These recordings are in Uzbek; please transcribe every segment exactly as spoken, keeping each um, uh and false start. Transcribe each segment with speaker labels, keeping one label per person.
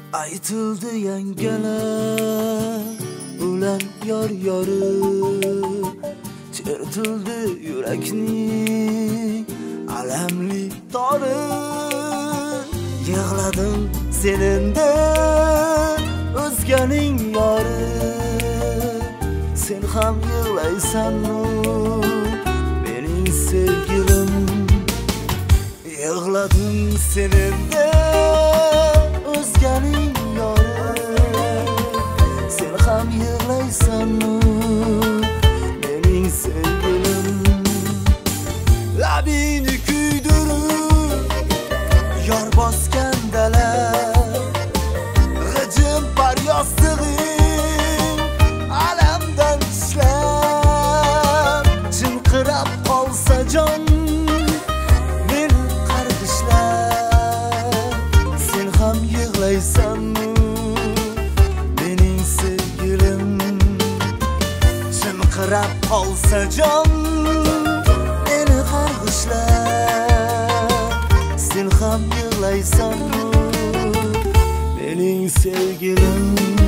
Speaker 1: Aytildi yangalar ulan yor yori, chertildi yurakning alamli tori. Yig'ladim seninde o'zganing yori, sen ham yig'laysanmi mening sevgilim? Yig'ladim seninde o'zganing yori, sen ham yig'laysanmi mening sevgilim? Labini kuydirib yor bosgan dala, g'ijim faryozlig'ing alamdan tishlab chinqirab qolsa jon meni qarg'ishlab, sen ham yig'laysanmi mening sevgilim? Chinqirab qolsa jon meni qarg'ishlab, sen ham yig'laysanmi mening sevgilim?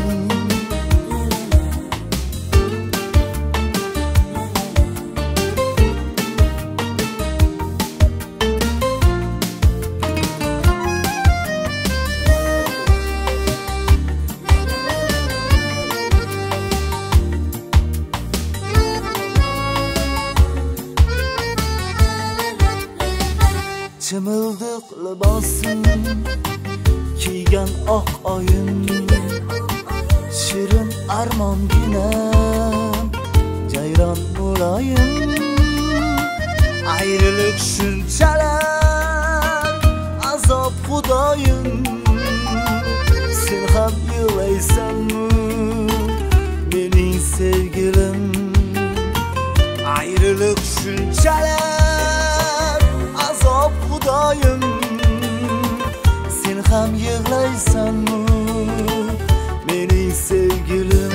Speaker 1: Chimildiq libosim kiygan oq oyim, shirin armonginam jayron muloyim. Ayriliq shunchalar azob xudoyim, sen ham yig'laysanmi mening sevgilim? Ayriliq shunchalar azob xudoyim, sen ham yig'laysanmi mening sevgilim?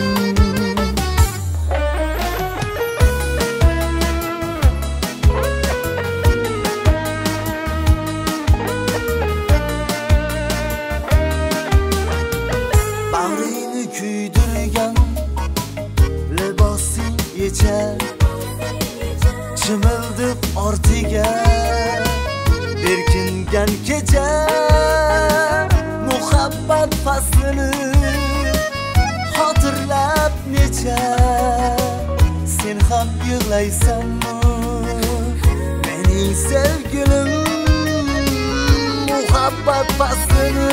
Speaker 1: Bag'ringni kuydirgan libosing yechar, chimildiq ortiga berkingan kecha. Muhabbat faslini xotirlab necha, sen ham yig'laysanmi mening sevgilim? Muhabbat faslini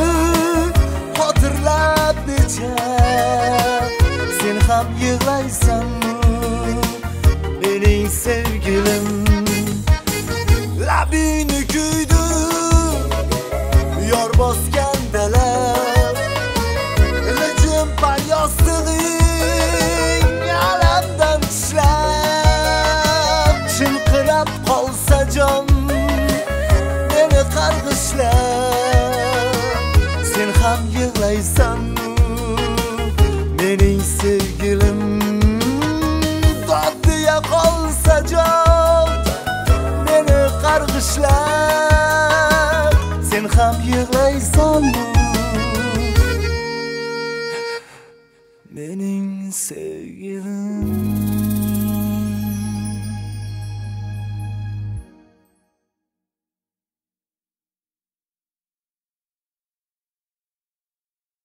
Speaker 1: xotirlab necha, sen ham yig'laysanmi mening sevgilim? Labini kuydirib yor bosgan dala, g'ijim faryozlig'ing alamdan tishlab chinqirab qolsa jon meni qarg'ishlab, sen ham yig'laysanmi mening sevgilim? Doddiya qolsa jon meni qarg'ishlab, sen ham yig'laysanmi mening sevgilim?